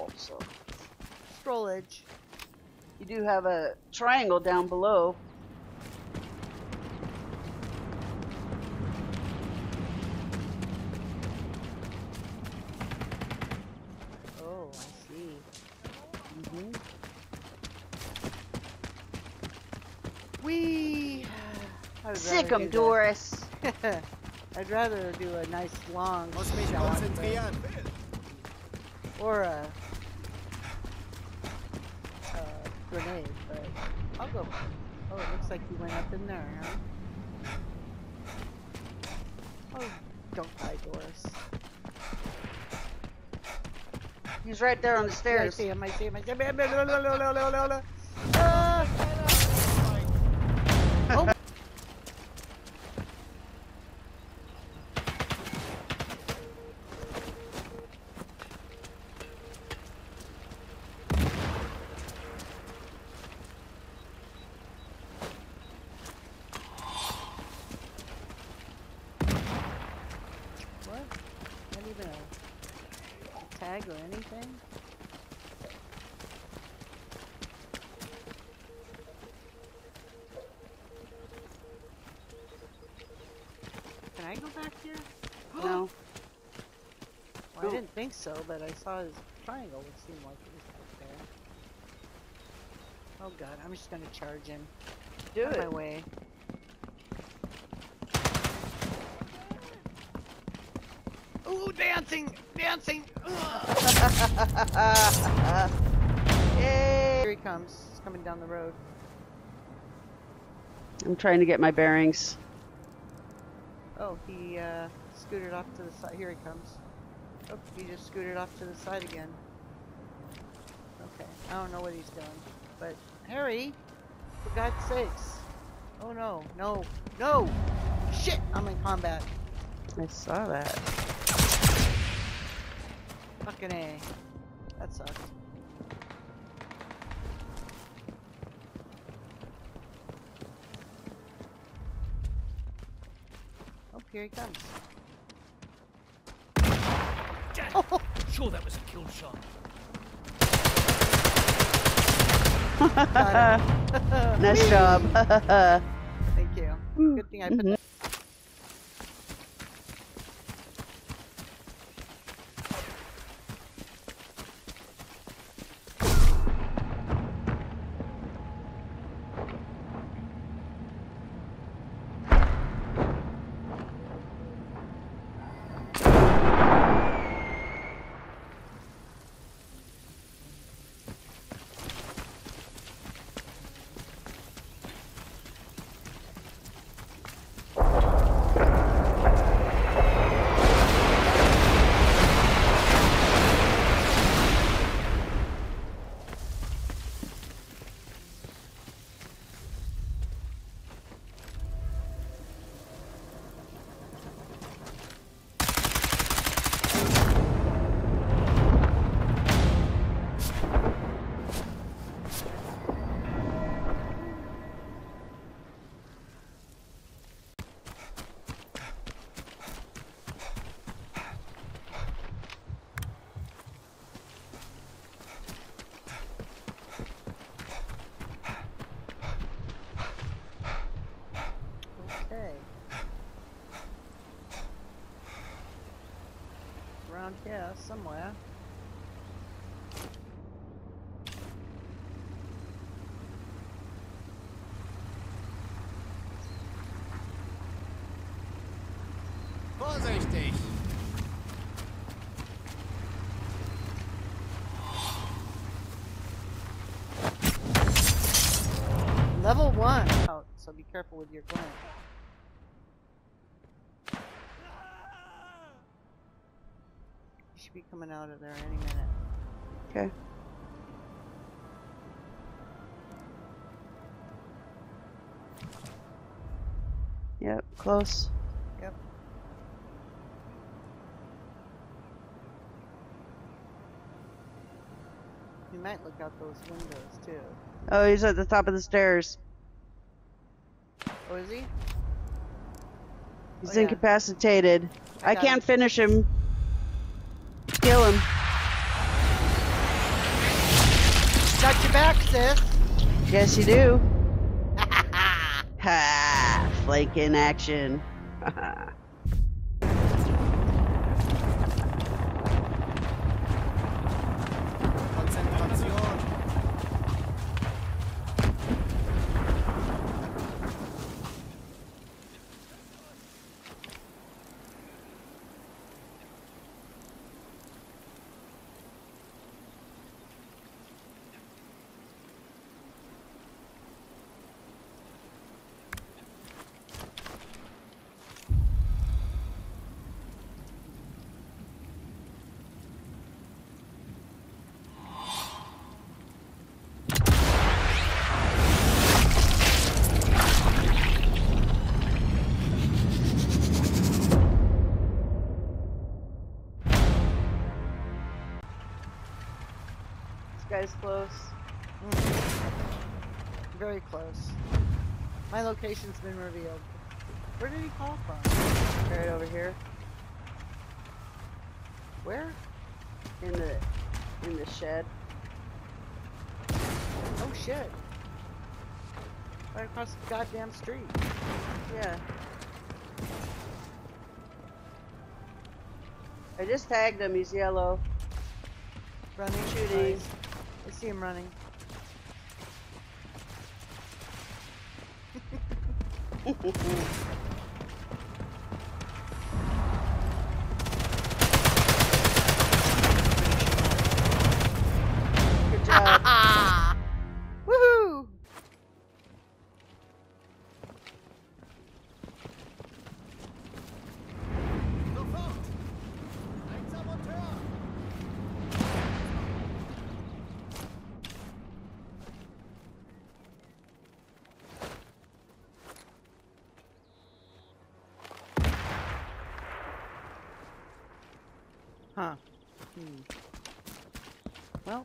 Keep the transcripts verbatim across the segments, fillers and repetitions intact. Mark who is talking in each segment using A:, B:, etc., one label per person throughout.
A: out, so strollage. You do have a triangle down below.
B: Oh, I see.
A: Mm-hmm.
B: Whee!
A: Sick 'em, Doris.
B: I'd rather do a nice long
C: Muss mich
B: shot,
C: konzentrieren.
B: or a, a grenade, but I'll go. Oh, it looks like you went up in there, huh? Oh, don't die, Doris.
A: He's right there on the
B: Yeah, I
A: stairs.
B: see him, I see him, I see him. Ah! Oh! What? Not even a tag or anything? Can I go back here?
A: No.
B: Well, I
A: No.
B: didn't think so, but I saw his triangle would seem like it was back there. Oh god, I'm just gonna charge him.
A: Do
B: Out of
A: it.
B: my way. Ooh, dancing! Dancing!
A: Yay!
B: Here he comes. He's coming down the road.
A: I'm trying to get my bearings.
B: Oh, he uh, scooted off to the side. Here he comes. Oh, he just scooted off to the side again. Okay, I don't know what he's doing. But, Harry, for God's sakes. Oh no, no, no! Shit! I'm in combat.
A: I saw that.
B: Fucking A. That sucked. Oh, here he comes.
C: Oh. Sure, that was a kill shot.
B: Got him.
A: Nice job.
B: Thank you. Good thing I put
A: Mhm.
B: that. Okay. Around here somewhere.
C: Vorsichtig!
B: Level one. Oh, so be careful with your gun. You should be coming out of there any minute.
A: Okay. Yep, close.
B: Yep. You might look out those windows too.
A: Oh, he's at the top of the stairs.
B: Oh, is he?
A: He's
B: Oh, yeah.
A: incapacitated.
B: I
A: I
B: got
A: can't
B: him.
A: finish him. Kill him.
B: Got your back, sis.
A: Yes, you do. Ha! Flake in action.
D: Konzentration.
A: Guy's close.
B: Mm. Very close. My location's been revealed. Where did he call from?
A: Right over here.
B: Where?
A: In the in the shed.
B: Oh shit. Right across the goddamn street.
A: Yeah. I just tagged him, he's yellow.
B: Running.
A: Shooting.
B: Nice. I see him running.
A: Good job.
B: Woohoo!
D: Sofort! Ein Saboteur!
B: Huh. Hmm. Well.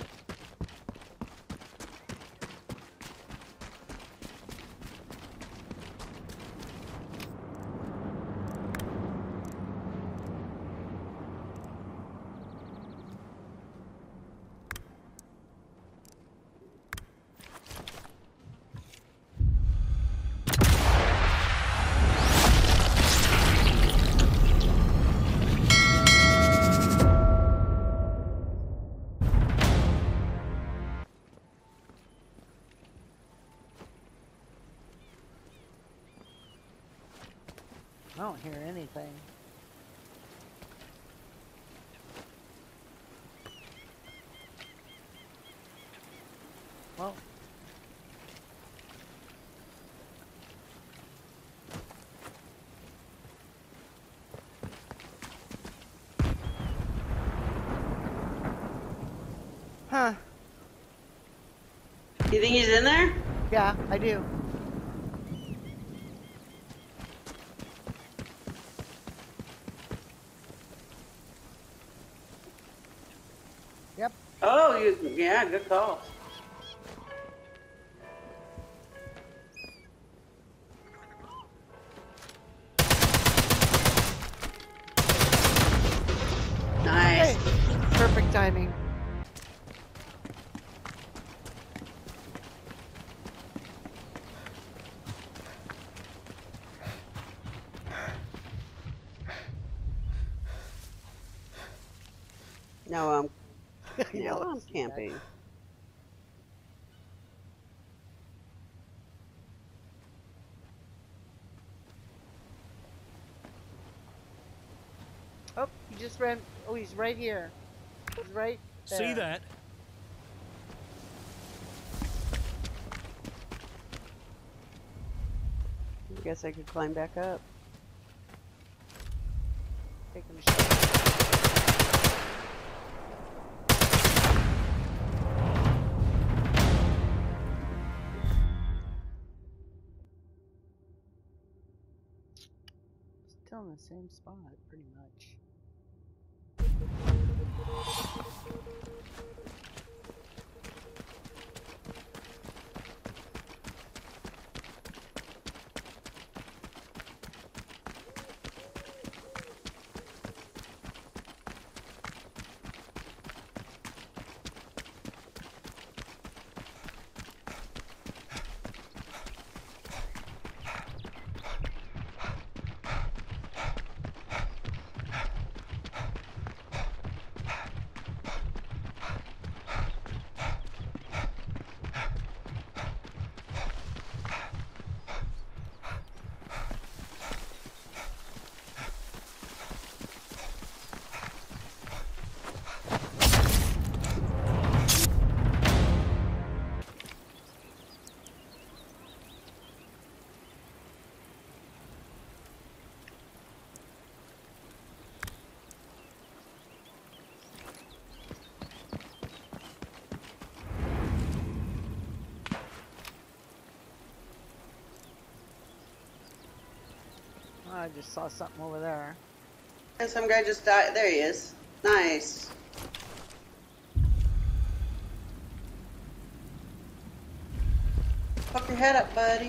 B: I don't hear anything. Well. Huh.
A: You think he's in there?
B: Yeah, I do. Yep.
A: Oh, you yeah, good call. Nice.
B: Hey, perfect timing.
A: No, um,
B: Yeah,
A: no, I'm
B: let's see that.
A: camping.
B: Oh, he just ran. Oh, he's right here. He's right there.
C: See that?
A: I guess I could climb back up.
B: Take him a shot. Still in the same spot, pretty much. I just saw something over there.
A: And some guy just died. There he is. Nice. Pop your head up, buddy.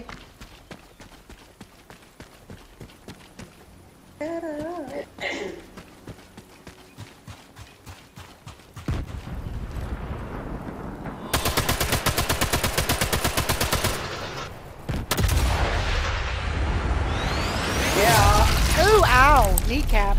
A: Head up. Yeah.
B: Ooh, ow! Kneecap.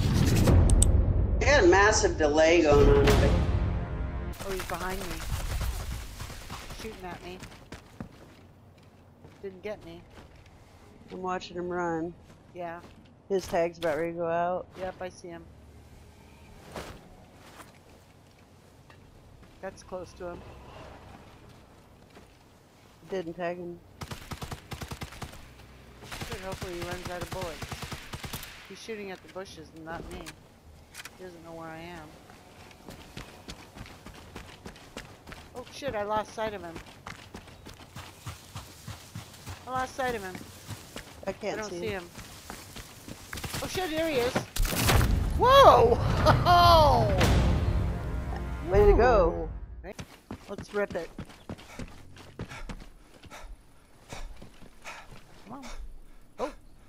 A: I got a massive delay going on over there.
B: Oh, he's behind me. Shooting at me. Didn't get me.
A: I'm watching him run.
B: Yeah.
A: His tag's about ready to go out.
B: Yep, I see him. That's close to him.
A: Didn't tag him.
B: Good, hopefully he runs out of bullets. He's shooting at the bushes and not me. He doesn't know where I am. Oh shit, I lost sight of him. I lost sight of him.
A: I can't
B: I don't
A: see,
B: see
A: him.
B: him. Oh shit, there he is. Whoa!
A: Way to go.
B: Ooh. Let's rip it. Come on. Oh.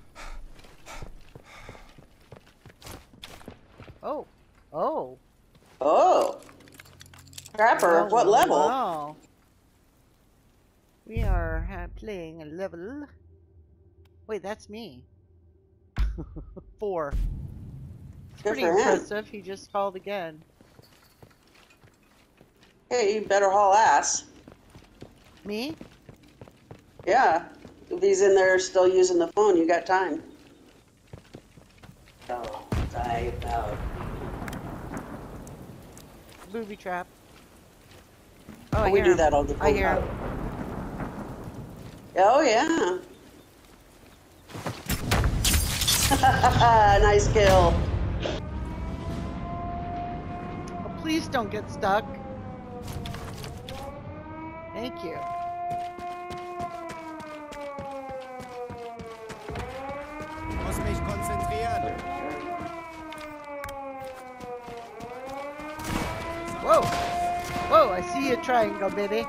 B: Oh. Oh.
A: Oh. Crapper,
B: Oh,
A: what level?
B: wow. We are uh, playing a level. Wait, that's me. Four. It's
A: Good
B: pretty
A: for him.
B: impressive. He just called again.
A: Hey, you better haul ass.
B: Me?
A: Yeah. If he's in there still using the phone, you got time. Oh, die out.
B: Booby trap. Oh, I
A: we
B: hear
A: do
B: him.
A: that all the
B: I
A: time.
B: hear him.
A: Oh, yeah. Nice kill.
B: Oh, please don't get stuck. Thank you.
D: Muss mich konzentrieren.
B: Whoa! Whoa, I see a triangle, baby.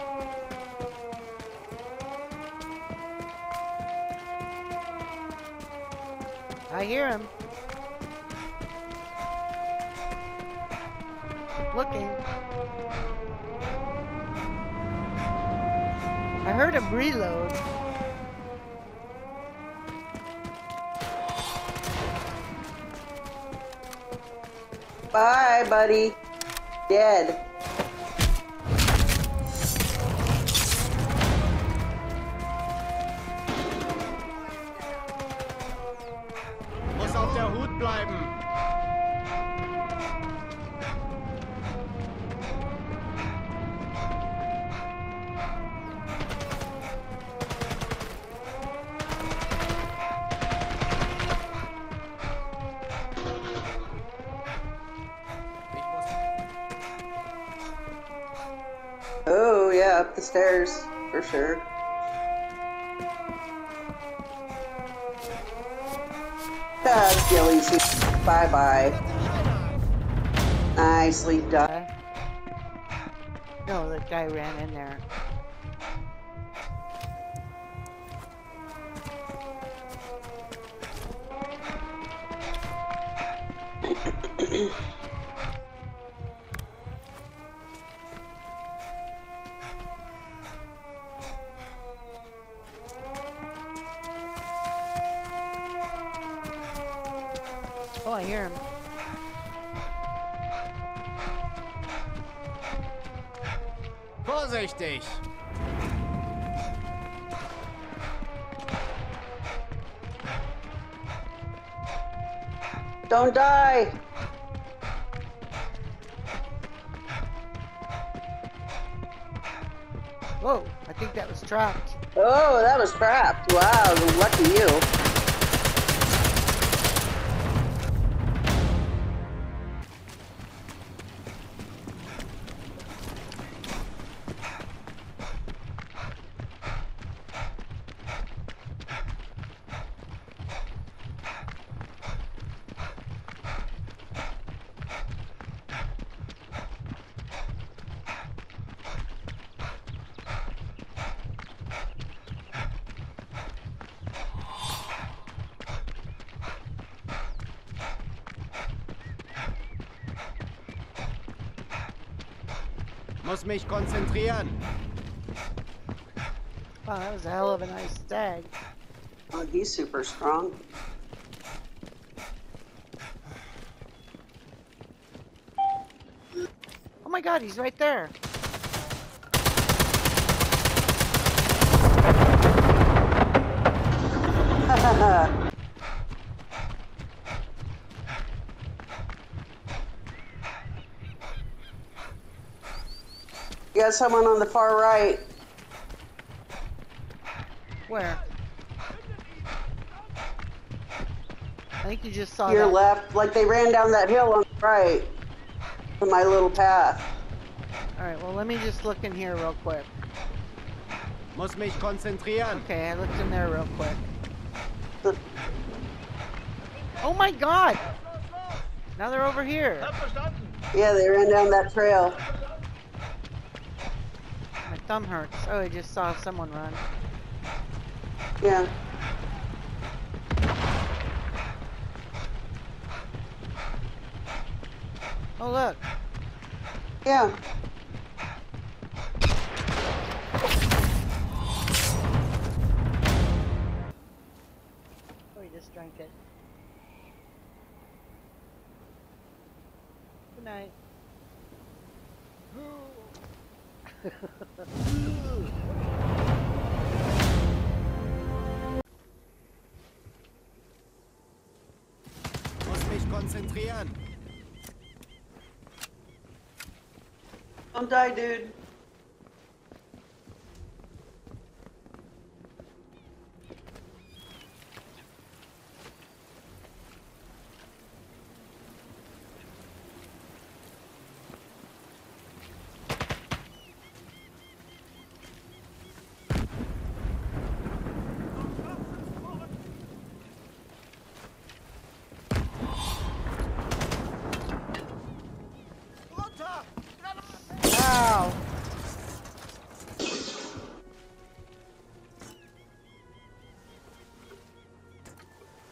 B: I hear him. Looking. I heard him reload.
A: Bye, buddy. Dead.
D: Muss auf der Hut bleiben.
A: Oh, yeah, up the stairs, for sure. God, Gillies. Bye-bye. Nicely done.
B: Uh, no, the guy ran in there. Oh, I hear him.
D: Vorsichtig.
A: Don't die.
B: Whoa, I think that was trapped.
A: Oh, that was trapped. Wow, lucky you.
D: Muss mich konzentrieren.
B: Wow, that was a hell of a nice stag.
A: Oh, he's super strong.
B: Oh my god, he's right there.
A: You got someone on the far right.
B: Where? I think you just saw
A: Your
B: that.
A: left, like they ran down that hill on the right to my little path.
B: Alright, well let me just look in here real quick.
D: Muss mich konzentrieren.
B: Okay, I looked in there real quick. Oh my god! Now they're over here.
A: Yeah, they ran down that trail.
B: My thumb hurts. Oh, I just saw someone run.
A: Yeah.
B: Oh look.
A: Yeah.
B: Oh, he just drank it. Good night.
D: Muss mich konzentrieren.
A: Don't die, dude.
B: Ow!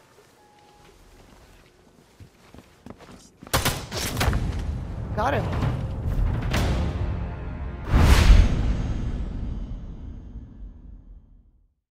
B: Got him.